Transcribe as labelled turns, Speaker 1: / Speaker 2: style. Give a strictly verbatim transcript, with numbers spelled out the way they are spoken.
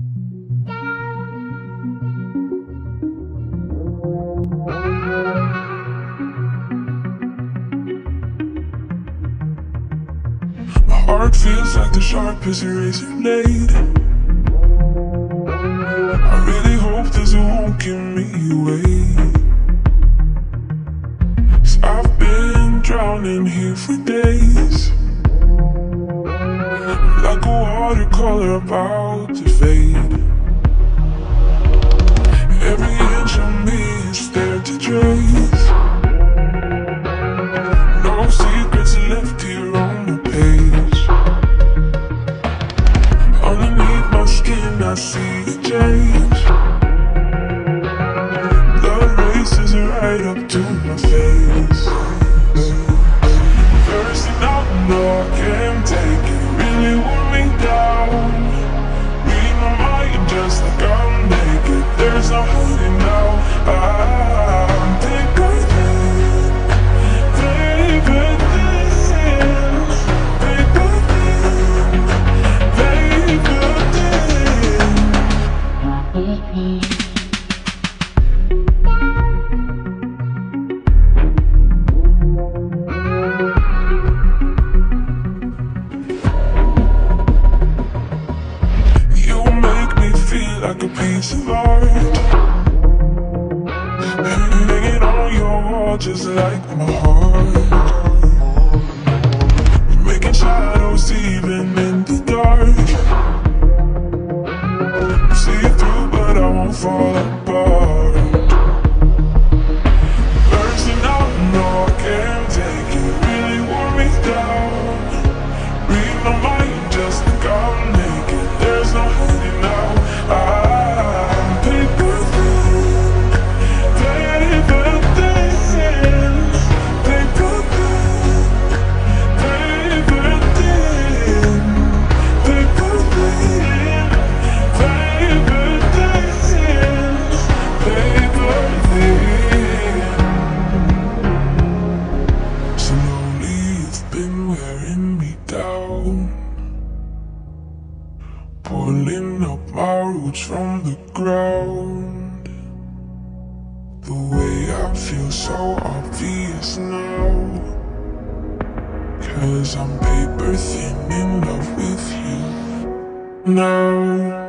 Speaker 1: My heart feels like the sharpest razor blade. I really hope this won't give me away, 'cause I've been drowning here for days, like a watercolor about to fade. Every inch of me is there to trace. No secrets left here on the page. Underneath my skin I see the change. Blood races right up to my face. Thirsting out, no, I can't take it. Really wore me down. Read my mind just like I'm naked. There's no hiding now. I'm bigger than, bigger than, bigger than, bigger than. You make me feel like a piece of art, hanging on your wall just like my heart. Making shadows even in the dark. See it through but I won't fall apart. Bursting out, no, I can't take it. Really wore me down. Read my mind just like I'm naked. There's no hiding now. I'm bigger than, bigger than, bigger than, bigger than, bigger than, bigger than, bigger than. Slowly you've been wearing me down, pulling up my roots from the ground. The way I feel so obvious now, 'cause I'm paper thin in love with you now.